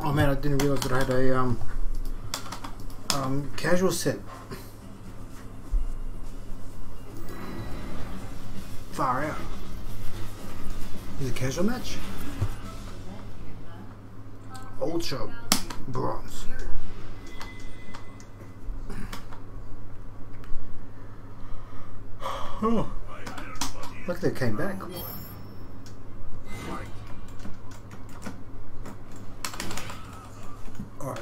Oh man, I didn't realize that I had a casual set. Far out. Is it a casual match? Ultra bronze. Oh, look, they came back. Alright.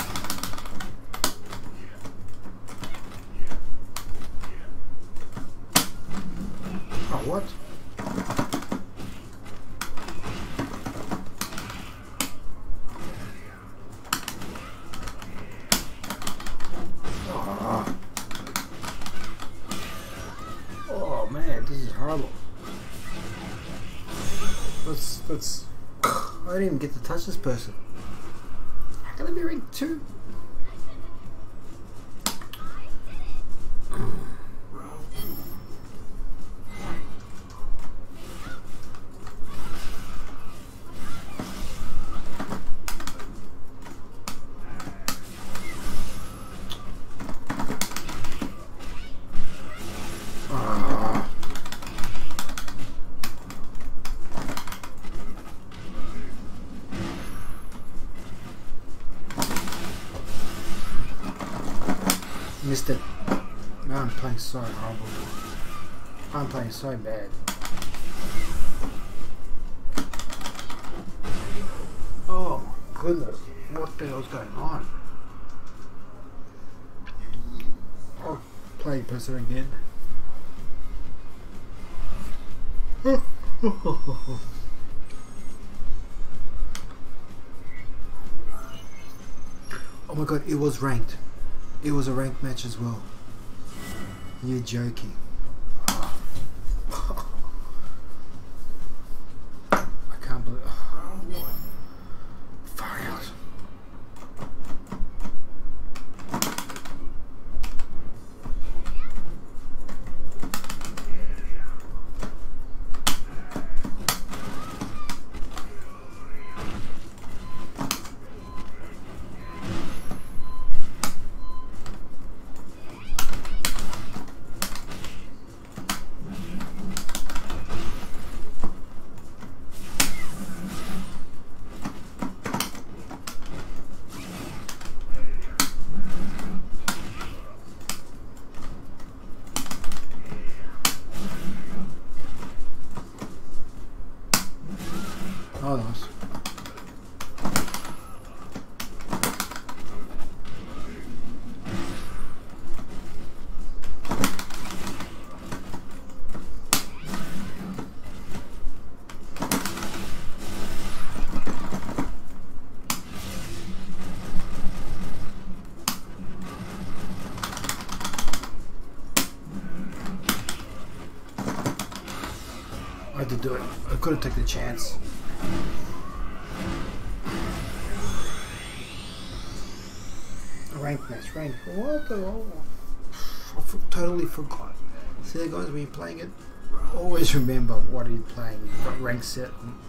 Oh, what? Oh man, this is horrible. Let's. I didn't even get to touch this person. How can I be ranked 2? Missed it. Man, I'm playing so horrible. I'm playing so bad. Oh my goodness. What the hell's going on? I'll play person again. Oh my god, it was ranked. It was a ranked match as well. You're joking. I can't believe. Far out. Oh, nice. I had to do it. I couldn't take the chance. Ranked match, ranked. What the hell? I totally forgot. See there guys, when you're playing it, always remember what you're playing. You've got rank set.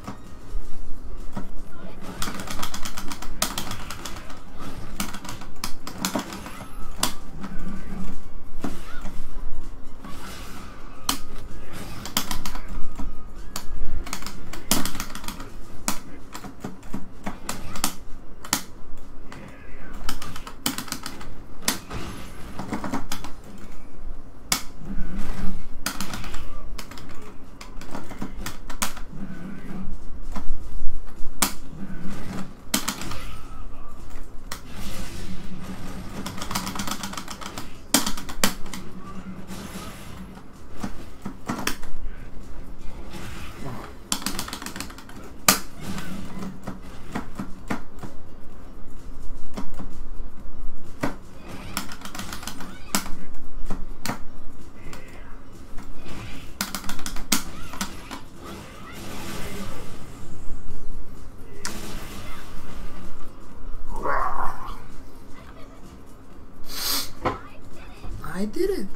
I did it.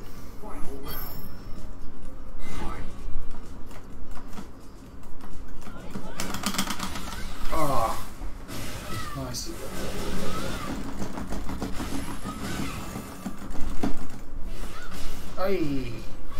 Oh, Nice. Hey.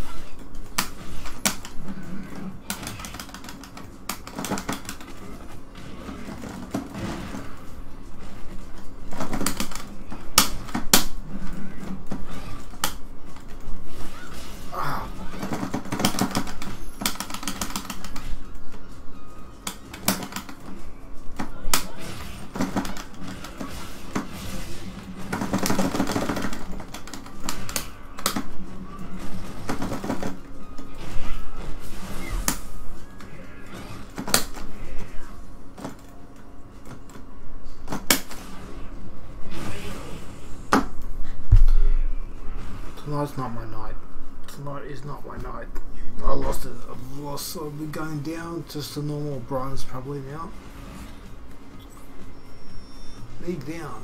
Tonight's not my night. Tonight is not my night. I lost it. I've lost. I'll be going down just to normal bronze probably now. League down.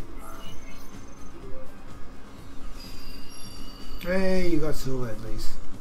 Hey, you got silver at least.